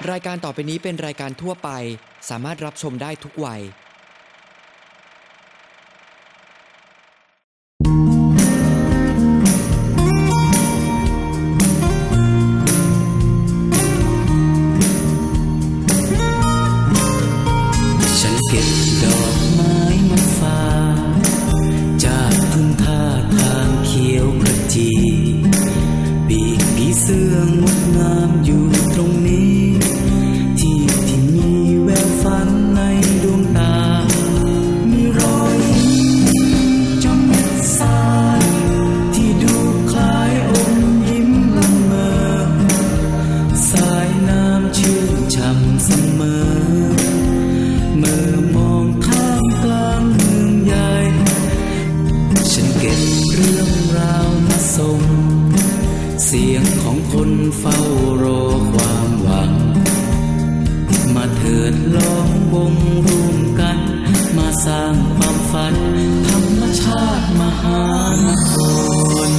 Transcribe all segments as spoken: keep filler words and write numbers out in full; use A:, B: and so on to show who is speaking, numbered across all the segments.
A: รายการต่อไปนี้เป็นรายการทั่วไปสามารถรับชมได้ทุกวัย
B: ฉันเก็บดอกไม้มาฝากจากทุ่งท่าทางเขียวขจีปีกผีเสื้องดงามอยู่ตรงนี้ที่ที่มีแววฝันในดวงตามีรอยจอมเม็ดทรายที่ดูคล้ายอมยิ้มละเมอสายน้ำชื่นช่ำเสมอเมื่อมองท่ามกลางเมืองใหญ่ฉันเก็บเรื่องราวมาส่งเสียงของคนเฝ้ารอความหวังมาเถิดล้อมวงร่วมกันมาสร้างความฝันธรรมชาติมหานคร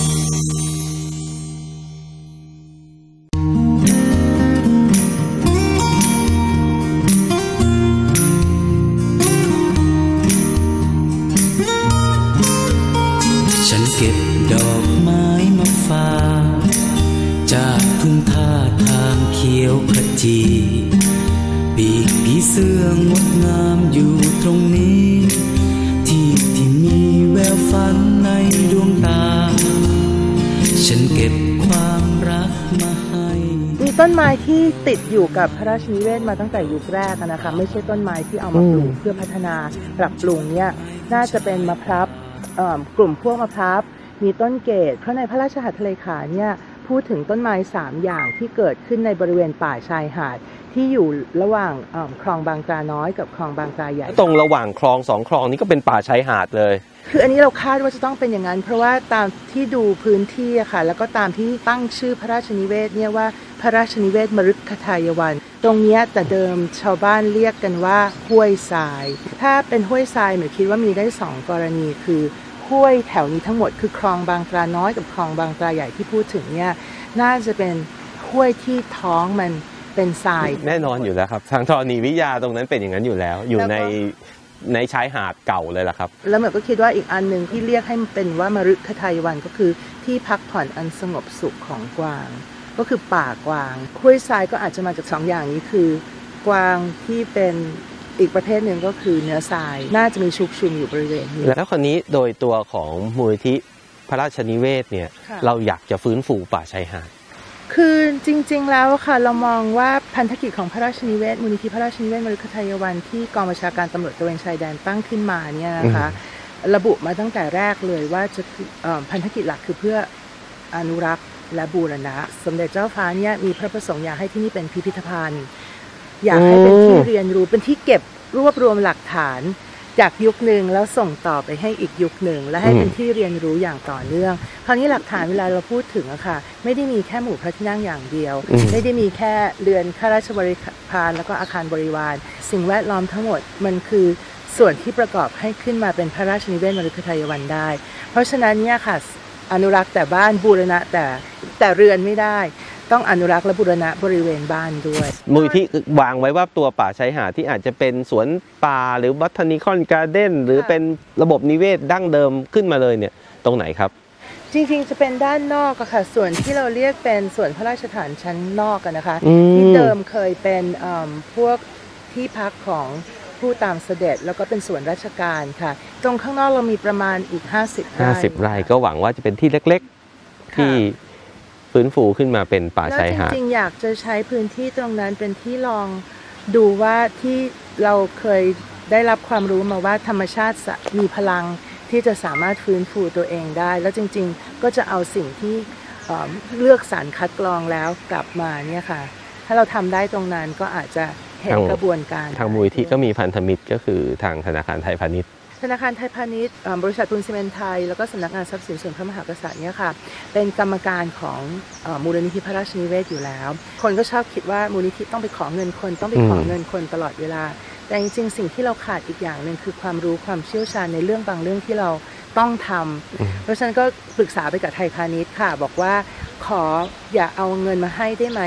B: ฉันเก็บดอกไม้มาฝากจากทุ่งท่าทางเขียวขจีปีกผีเสื้องดงามอยู่ตรงนี้ที่ที่มีแววฝันในดวงตาฉันเก็บความรักมาให้
C: มีต้นไม้ที่ติดอยู่กับพระราชนิเวศมาตั้งแต่ยุคแรกนะคะไม่ใช่ต้นไม้ที่เอามาปลูกเพื่อพัฒนาปรับปรุงเนี่ยน่าจะเป็นมะพร้าวกลุ่มพวกมะพร้าวมีต้นเกศเพราะในพระราชหัตถเลขาเนี่ยพูดถึงต้นไม้สามอย่างที่เกิดขึ้นในบริเวณป่าชายหาดที่อยู่ระหว่างคลองบางตราน้อยกับคลองบางตราใหญ่
D: ตรงระหว่างคลองสองคลองนี้ก็เป็นป่าชายหาดเลย
C: คืออันนี้เราคาดว่าจะต้องเป็นอย่างนั้นเพราะว่าตามที่ดูพื้นที่อะค่ะแล้วก็ตามที่ตั้งชื่อพระราชนิเวศเนี่ยว่าพระราชนิเวศมฤคทายวันตรงนี้แต่เดิมชาวบ้านเรียกกันว่าห้วยทรายถ้าเป็นห้วยทรายหนูคิดว่ามีได้สองกรณีคือห้วยแถวนี้ทั้งหมดคือคลองบางตราน้อยกับคลองบางตราใหญ่ที่พูดถึงเนี่ยน่าจะเป็นห้วยที่ท้องมันเป็นทราย
D: แน่นอนอยู่แล้วครับทางธรณีวิทยาตรงนั้นเป็นอย่างนั้นอยู่แล้วอยู่ในในชายหาดเก่าเลยล่ะครับ
C: แล้วเหมือนก็คิดว่าอีกอันหนึ่งที่เรียกให้มันเป็นว่ามฤคทายวันก็คือที่พักผ่อนอันสงบสุขของกวางก็คือป่ากวางห้วยทรายก็อาจจะมาจากสองอย่างนี้คือกวางที่เป็นอีกประเภทหนึ่งก็คือเนื้อทรายน่าจะมีชุกชุมอยู่บริเวณนี้
D: แล้วคนนี้โดยตัวของมูลนิธิพระราชนิเวศเนี่ยเราอยากจะฟื้นฟูป่าชายหาด
C: คือจริงๆแล้วค่ะเรามองว่าพันธกิจของพระราชนิเวศมูลนิธิพระราชนิเวศมฤคทายวันที่กองบัญชาการตำรวจตระเวนชายแดนตั้งขึ้นมาเนี่ยนะคะระบุมาตั้งแต่แรกเลยว่าจะพันธกิจหลักคือเพื่ออนุรักษ์และบูรณะสมเด็จเจ้าฟ้าเนี่ยมีพระประสงค์อยากให้ที่นี่เป็นพิพิธภัณฑ์อยากให้เป็นที่เรียนรู้เป็นที่เก็บรวบรวมหลักฐานจากยุคหนึ่งแล้วส่งต่อไปให้อีกยุคหนึ่งและให้เป็นที่เรียนรู้อย่างต่อเนื่องคราวนี้หลักฐานเวลาเราพูดถึงอะค่ะไม่ได้มีแค่หมู่พระที่นั่งอย่างเดียวไม่ได้มีแค่เรือนข้าราชบริพารแล้วก็อาคารบริวารสิ่งแวดล้อมทั้งหมดมันคือส่วนที่ประกอบให้ขึ้นมาเป็นพระราชนิเวศมฤคทายวันได้เพราะฉะนั้นเนี่ยค่ะอนุรักษ์แต่บ้านบูรณะแต่แต่เรือนไม่ได้ต้องอนุรักษ์และบูรณะบริเวณบ้านด้วย
D: มูลที่วางไว้ว่าตัวป่าชายหาดที่อาจจะเป็นสวนป่าหรือบัตนิคอนการ์เด้นหรือเป็นระบบนิเวศดั้งเดิมขึ้นมาเลยเนี่ยตรงไหนครับ
C: จริงๆจะเป็นด้านนอกอะค่ะส่วนที่เราเรียกเป็นส่วนพระราชฐานชั้นนอกกันนะคะที่เดิมเคยเป็นพวกที่พักของผู้ตามเสด็จแล้วก็เป็นส่วนราชการค่ะตรงข้างนอกเรามีประมาณอีกห้าสิบไร่
D: ห้าสิบไร่ก็หวังว่าจะเป็นที่เล็กๆที่ฟื้นฟูขึ้นมาเป็นป่าชายหาด
C: จริงๆอยากจะใช้พื้นที่ตรงนั้นเป็นที่ลองดูว่าที่เราเคยได้รับความรู้มาว่าธรรมชาติมีพลังที่จะสามารถฟื้นฟูตัวเองได้แล้วจริงๆก็จะเอาสิ่งที่เลือกสรรคัดกรองแล้วกลับมาเนี่ยค่ะถ้าเราทำได้ตรงนั้นก็อาจจะเห็นกระบวนการ
D: ทางมูลที่ก็มีพันธมิตรก็คือทางธนาคารไทยพาณิชย์
C: ธนาคารไทยพาณิชย์บริษัทปูนซีเมนต์ไทยแล้วก็สำนักงานทรัพย์สินส่วนพระมหากษัตริย์เนี่ยค่ะเป็นกรรมการของมูลนิธิพระราชนิเวศอยู่แล้วคนก็ชอบคิดว่ามูลนิธิต้องไปขอเงินคนต้องไปขอเงินคนตลอดเวลาแต่จริงๆสิ่งที่เราขาดอีกอย่างหนึ่งคือความรู้ความเชี่ยวชาญในเรื่องบางเรื่องที่เราต้องทำเพราะฉะนั้นก็ปรึกษาไปกับไทยพาณิชย์ค่ะบอกว่าขออย่าเอาเงินมาให้ได้ไหมข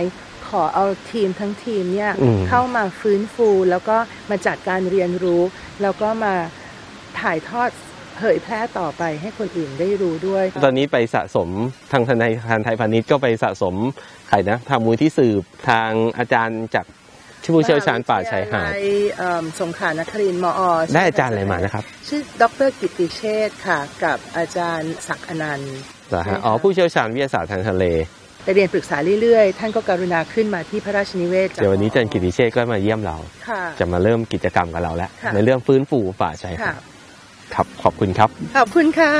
C: ขอเอาทีมทั้งทีมเนี่ยเข้ามาฟื้นฟูแล้วก็มาจัดการเรียนรู้แล้วก็มาถ่ายทอดเผยแพร่ต่อไปให้คนอื่นได้รู้ด้วย
D: ตอนนี้ไปสะสมทางธนาคารไทยพาณิชย์ก็ไปสะสมใครนะทางมูลที่สืบทางอาจารย์จากผู้เชี่ยวชาญป่าชายหาด
C: สงขลานครินทร์มอ.
D: ได้อาจารย์อะไรมานะครับ
C: ชื่อดร.กิตติเชษฐ์ค่ะกับอาจารย์ศักดิ์อนันต์
D: อ๋อผู้เชี่ยวชาญวิทยาศาสตร์ทางทะเล
C: ไปเรียนปรึกษาเรื่อยๆท่านก็กรุณาขึ้นมาที่พระราชนิเวศ
D: เดี๋ยววันนี้อาจารย์กิตติเชษฐ์ก็มาเยี่ยมเราจะมาเริ่มกิจกรรมกับเราแล้วในเรื่องฟื้นฟูป่าชายหาดครับขอบคุณครับ
C: ขอบคุณค่ะ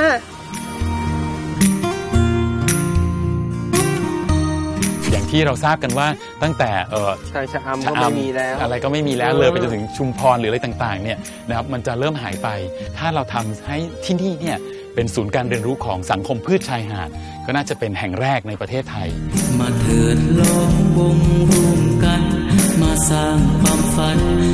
E: อย่างที่เราทราบกันว่าตั้งแต่เออ
D: ชายชะอำก็ไม่มีแล้ว
E: อะไรก็ไม่มีแล้วเลยไปจนถึงชุมพรหรืออะไรต่างๆเนี่ยนะครับมันจะเริ่มหายไปถ้าเราทำให้ที่นี่เนี่ยเป็นศูนย์การเรียนรู้ของสังคมพืชชายหาดก็น่าจะเป็นแห่งแรกในประเทศไทย
B: มาเถิดล้อมวงร่วมกันมาสร้างความฝัน